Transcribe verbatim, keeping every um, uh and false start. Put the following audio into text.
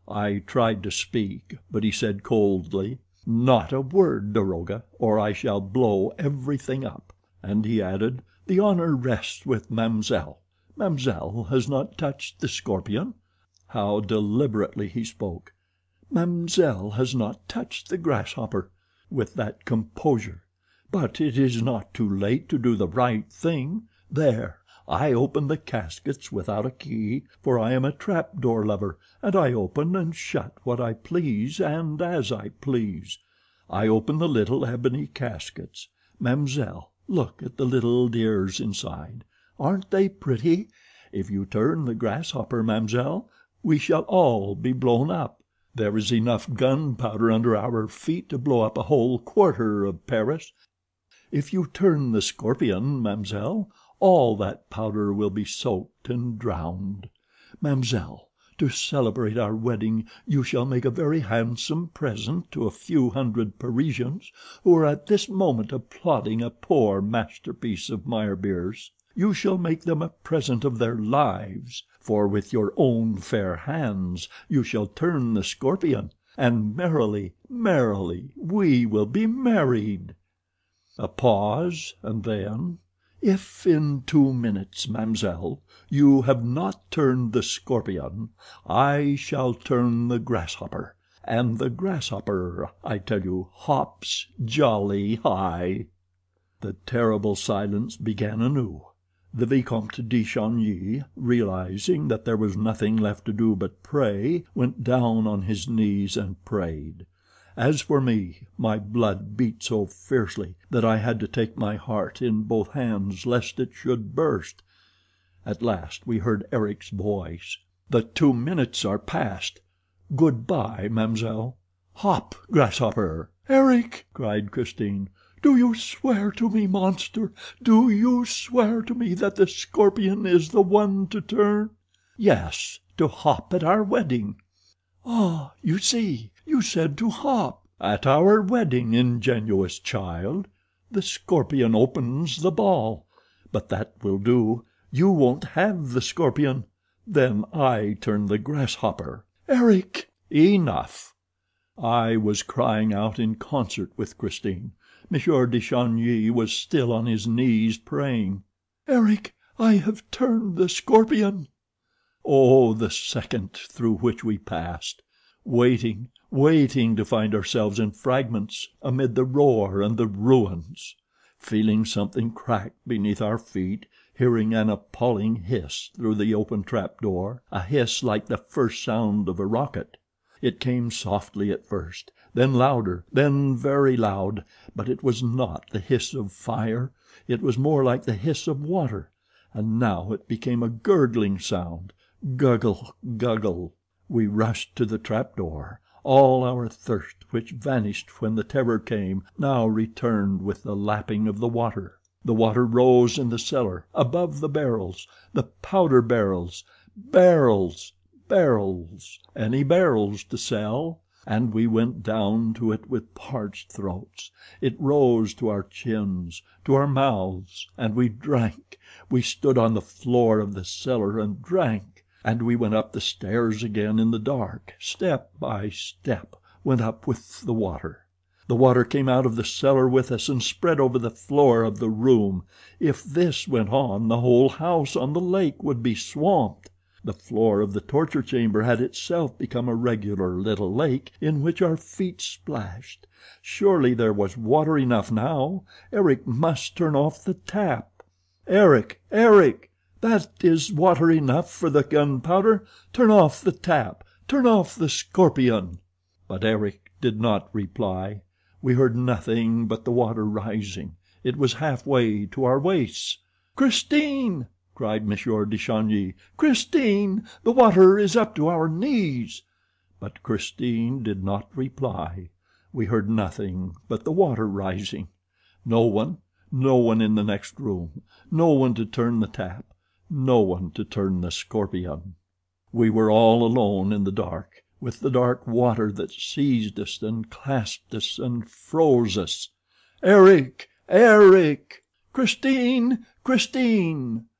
I tried to speak, but he said coldly, "Not a word, daroga, or I shall blow everything up." And he added, "The honor rests with Mam'selle. Mam'selle has not touched the scorpion." How deliberately he spoke. "Mam'selle has not touched the grasshopper," with that composure. "But it is not too late to do the right thing. There, I open the caskets without a key, for I am a trap door lover, and I open and shut what I please and as I please. I open the little ebony caskets. Mam'selle, look at the little dears inside. Aren't they pretty? If you turn the grasshopper, Mam'selle, we shall all be blown up. There is enough gunpowder under our feet to blow up a whole quarter of Paris. If you turn the scorpion, Mam'selle, all that powder will be soaked and drowned. Mam'selle, to celebrate our wedding you shall make a very handsome present to a few hundred Parisians who are at this moment applauding a poor masterpiece of Meyerbeer's. You shall make them a present of their lives, for with your own fair hands you shall turn the scorpion, and merrily, merrily we will be married." A pause, and then, "If in two minutes, Mam'selle, you have not turned the scorpion, I shall turn the grasshopper, and the grasshopper, I tell you, hops jolly high." The terrible silence began anew. The Vicomte de Chagny, realizing that there was nothing left to do but pray, went down on his knees and prayed. As for me, my blood beat so fiercely that I had to take my heart in both hands lest it should burst. At last we heard Eric's voice. "The two minutes are past. Good-bye, Mam'selle. Hop, grasshopper." "Eric!" cried Christine. "Do you swear to me, monster? Do you swear to me that the scorpion is the one to turn?" "Yes, to hop at our wedding." "Ah, you see, you said to hop." "At our wedding, ingenuous child. The scorpion opens the ball. But that will do. You won't have the scorpion. Then I turn the grasshopper." "Eric!" "Enough." I was crying out in concert with Christine. Monsieur de Chagny was still on his knees praying. "Eric, I have turned the scorpion." Oh, the second through which we passed, waiting, waiting to find ourselves in fragments amid the roar and the ruins, feeling something crack beneath our feet, hearing an appalling hiss through the open trap door, a hiss like the first sound of a rocket. It came softly at first, then louder, then very loud, but it was not the hiss of fire. It was more like the hiss of water, and now it became a gurgling sound. Guggle, guggle. We rushed to the trapdoor. All our thirst, which vanished when the terror came, now returned with the lapping of the water. The water rose in the cellar, above the barrels, the powder barrels, barrels, barrels, any barrels to sell, and we went down to it with parched throats. It rose to our chins, to our mouths, and we drank. We stood on the floor of the cellar and drank. And we went up the stairs again in the dark, step by step, went up with the water. The water came out of the cellar with us and spread over the floor of the room. If this went on, the whole house on the lake would be swamped. The floor of the torture chamber had itself become a regular little lake in which our feet splashed. Surely there was water enough now. Eric must turn off the tap. Eric! Eric! That is water enough for the gunpowder. Turn off the tap. Turn off the scorpion." But Eric did not reply. We heard nothing but the water rising. It was halfway to our waists. "Christine!" cried Monsieur de Chagny. "Christine! The water is up to our knees." But Christine did not reply. We heard nothing but the water rising. No one, no one in the next room. No one to turn the tap. No one to turn the scorpion. We were all alone in the dark, with the dark water that seized us and clasped us and froze us. "Eric! Eric! Christine! Christine!"